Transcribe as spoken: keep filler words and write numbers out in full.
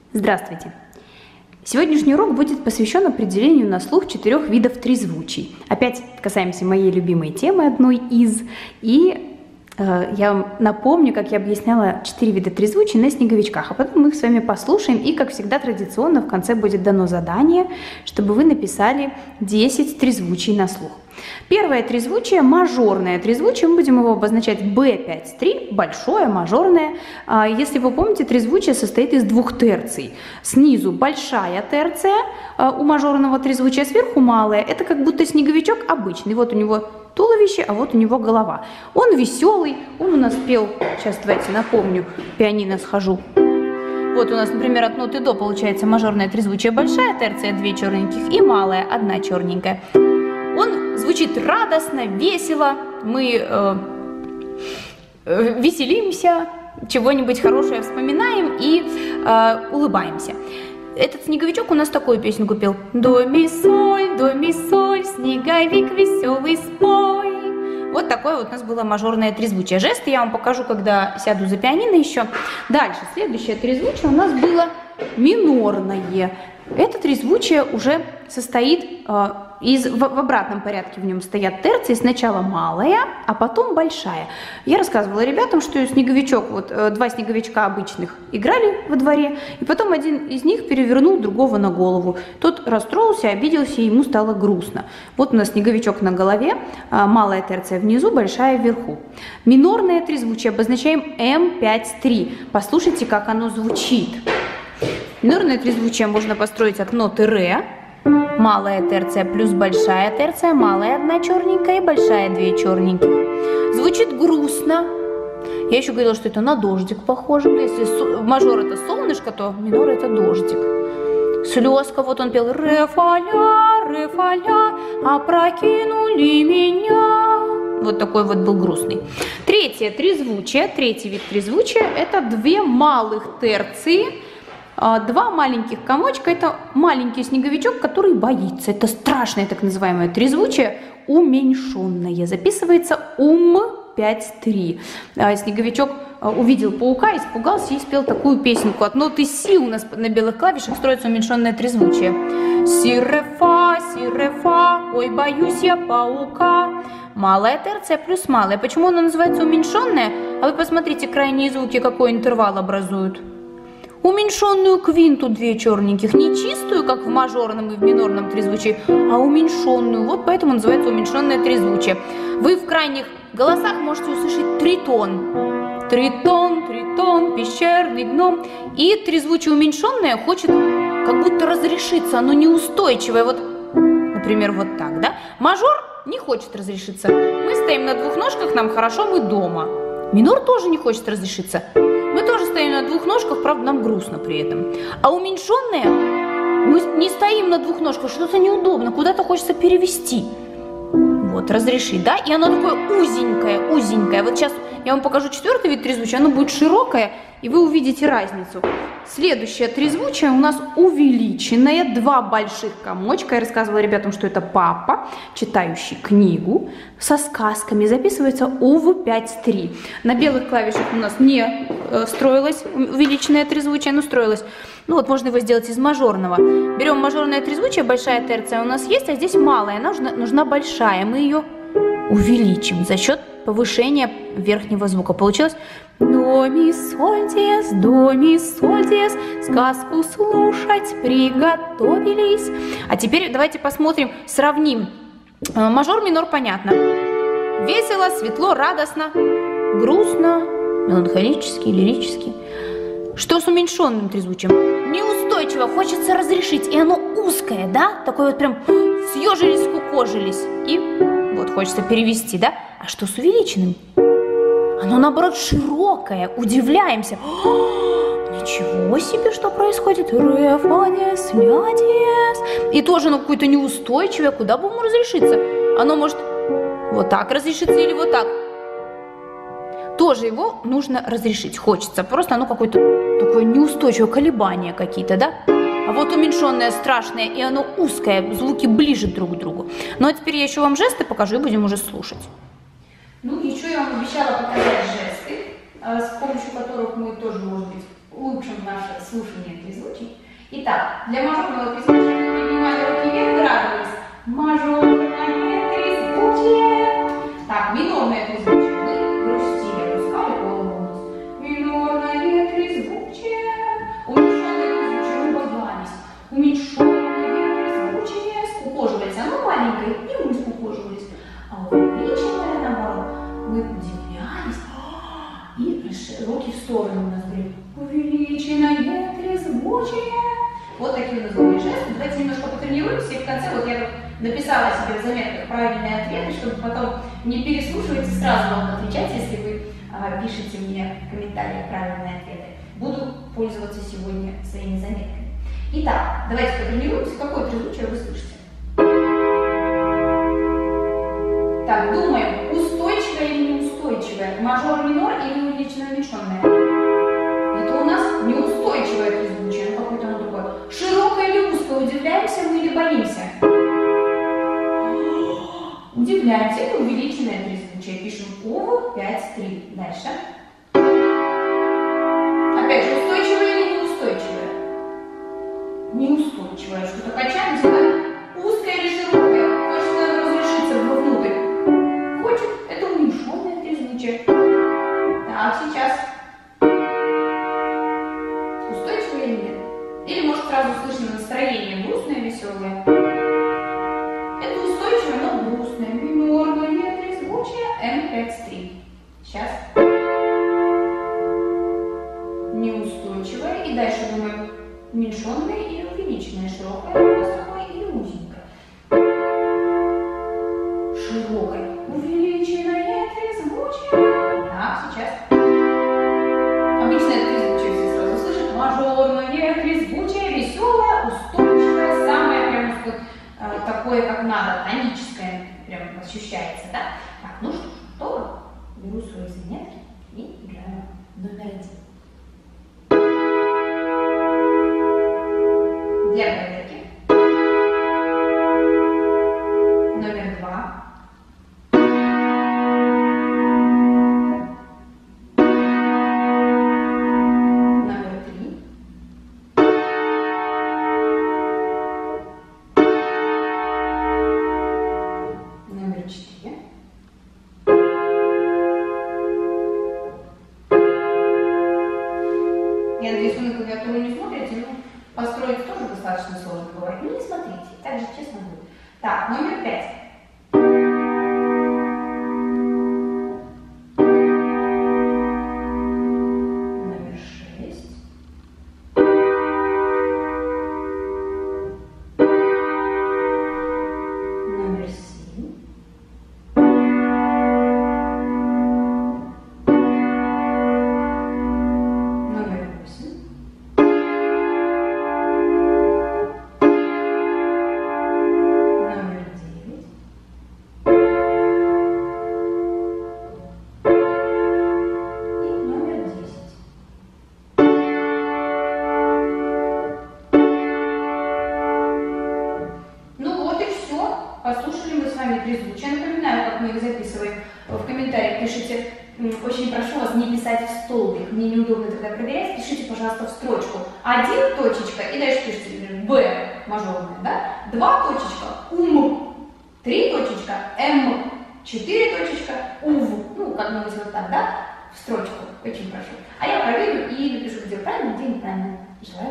Здравствуйте! Сегодняшний урок будет посвящен определению на слух четырех видов трезвучий. Опять касаемся моей любимой темы, одной из. И э, я вам напомню, как я объясняла четыре вида трезвучий на снеговичках. А потом мы их с вами послушаем. И, как всегда, традиционно в конце будет дано задание, чтобы вы написали десять трезвучий на слух. Первое трезвучие – мажорное трезвучие. Мы будем его обозначать бэ пять три, большое, мажорное. Если вы помните, трезвучие состоит из двух терций. Снизу большая терция у мажорного трезвучия, сверху малая. Это как будто снеговичок обычный. Вот у него туловище, а вот у него голова. Он веселый, он у нас пел, сейчас давайте напомню, пианино схожу. Вот у нас, например, от ноты до получается мажорное трезвучие, большая терция, две черненьких, и малая, одна черненькая. Он звучит радостно, весело, мы э, э, веселимся, чего-нибудь хорошее вспоминаем и э, улыбаемся. Этот снеговичок у нас такую песенку пел. До ми соль, до ми соль, снеговик веселый спой. Вот такое вот у нас было мажорное трезвучие. Жесты я вам покажу, когда сяду за пианино еще. Дальше, следующее трезвучие у нас было минорное. Это трезвучие уже состоит э, из, в, в обратном порядке в нем стоят терции. Сначала малая, а потом большая. Я рассказывала ребятам, что снеговичок, вот э, два снеговичка обычных играли во дворе, и потом один из них перевернул другого на голову. Тот расстроился, обиделся, и ему стало грустно. Вот у нас снеговичок на голове, э, малая терция внизу, большая вверху. Минорное трезвучие обозначаем эм пять три. Послушайте, как оно звучит. Минорное трезвучие можно построить от ноты ре. Малая терция плюс большая терция, малая одна черненькая и большая две черненьких. Звучит грустно. Я еще говорила, что это на дождик похоже. Если мажор это солнышко, то минор это дождик. Слезка, вот он пел ре фа ля, ре фа ля, опрокинули меня. Вот такой вот был грустный. Третье трезвучие, третий вид трезвучия – это две малых терции. Два маленьких комочка – это маленький снеговичок, который боится. Это страшное так называемое трезвучие, уменьшенное. Записывается ум пять три. Снеговичок увидел паука, испугался и спел такую песенку. От ноты си у нас на белых клавишах строится уменьшенное трезвучие. Си ре фа, си ре фа, ой, боюсь я паука. Малая терция плюс малая. Почему она называется уменьшенная? А вы посмотрите, крайние звуки какой интервал образуют. Уменьшенную квинту две черненьких, не чистую, как в мажорном и в минорном трезвучии, а уменьшенную. Вот поэтому называется уменьшенное трезвучие. Вы в крайних голосах можете услышать тритон. Тритон, тритон, пещерный гном. И трезвучие уменьшенное хочет как будто разрешиться, оно неустойчивое. Вот, например, вот так, да? Мажор не хочет разрешиться. Мы стоим на двух ножках, нам хорошо, мы дома. Минор тоже не хочет разрешиться. Мы тоже стоим на двух ножках, правда, нам грустно при этом. А уменьшенное, мы не стоим на двух ножках, что-то неудобно, куда-то хочется перевести. Вот, разрешить, да? И оно такое узенькое, узенькое. Вот сейчас я вам покажу четвертый вид трезвучия, оно будет широкое, и вы увидите разницу. Следующее трезвучие у нас увеличенное, два больших комочка. Я рассказывала ребятам, что это папа, читающий книгу со сказками. Записывается ув пять три. На белых клавишах у нас не э, строилось увеличенное трезвучие, но строилось. Ну вот можно его сделать из мажорного. Берем мажорное трезвучие, большая терция у нас есть, а здесь малая, нужна, нужна большая. Мы ее увеличим за счет повышения верхнего звука. Получилось до ми соль диез, до ми соль диез, сказку слушать приготовились. А теперь давайте посмотрим, сравним. Мажор, минор, понятно. Весело, светло, радостно, грустно, меланхолически, лирически. Что с уменьшенным трезвучием? Неустойчиво, хочется разрешить, и оно узкое, да? Такое вот прям съежились, скукожились. И вот хочется перевести, да? А что с увеличенным? Оно, наоборот, широкое, удивляемся. О, ничего себе, что происходит. Ре, фа, диез, ля, диез. И тоже оно какое-то неустойчивое, куда бы ему разрешиться? Оно может вот так разрешиться или вот так. Тоже его нужно разрешить, хочется. Просто оно какое-то такое неустойчивое, колебания какие-то, да? А вот уменьшенное страшное, и оно узкое, звуки ближе друг к другу. Ну а теперь я еще вам жесты покажу и будем уже слушать. Ну, еще я вам обещала показать жесты, с помощью которых мы тоже, может быть, улучшим наше слушание трезвучий. Итак, для мажорного трезвучия мы поднимали руки вверх и радовались. Мажорное трезвучие. Так, минорное трезвучие. Мы грустили, опускали голову вниз. Минорное трезвучие. Уменьшенное трезвучие мы боялись. Уменьшенное трезвучие. Скукоживались. Оно маленькое, и мы скукоживались. А увеличенное, наоборот, мы удивлялись. И руки в сторону у нас были. Увеличенное трезвучие. Вот такие у нас были жесты. Давайте немножко потренируемся. И в конце вот я написала себе в заметках правильные ответы, чтобы потом не переслушивать и сразу вам отвечать, если вы а, пишете мне в комментариях правильные ответы. Буду пользоваться сегодня своими заметками. Итак, давайте потренируемся. Какое трезвучие вы слышите? Так, думаем, устойчивое или неустойчивое? Мажор, минор или увеличенное, уменьшенное? Это у нас неустойчивое трезвучие, ну какое-то оно другое. Широкое или узкое? Удивляемся мы или боимся? Удивляемся, это увеличенное трезвучие. Пишем УВ пять три. Дальше. Опять же, устойчивое или неустойчивое? Неустойчивое. Что-то качаемся, да? Узкое или широкое? Хочет надо разрешиться вовнутрь. Хочет, это уменьшенное трезвучие. Так, сейчас. Устойчивое или нет? Или может сразу слышно настроение грустное, веселое? Это устойчивое, но грустное. Минорное трезвучие эм пять три. Сейчас. Неустойчивое. И дальше думаем, уменьшенное или увеличенное, широкое, высокое или узенькое. Широкое. Увеличенное трезвучие. Так, сейчас. Обычное трезвучие все сразу слышат. Мажорное трезвучие, веселое, устойчивое, самое прям э, такое, как надо, тоническое, прям ощущается, да? Так, ну что ж, готово? Беру свои заметки и играю номер один. Для проверки. Номер два. Номер три. Номер четыре. Я надеюсь, вы на клавиатуру не смотрите, но построить тоже достаточно сложно бывает. Ну не смотрите, так же честно будет. Так, номер пять. Номер шесть. Номер семь. Номер восемь. Послушали мы с вами трезвучие. Я напоминаю, как мы их записываем. В комментариях пишите, очень прошу вас не писать в столбик, мне неудобно тогда проверять, пишите, пожалуйста, в строчку. Один точечка, и дальше пишите, например, Б мажорное, да? Два точечка, ум, три точечка, М, четыре точечка, ув. Ну, как-нибудь вот так, да? В строчку, очень прошу. А я проверю и напишу, где правильно, где неправильно. Желаю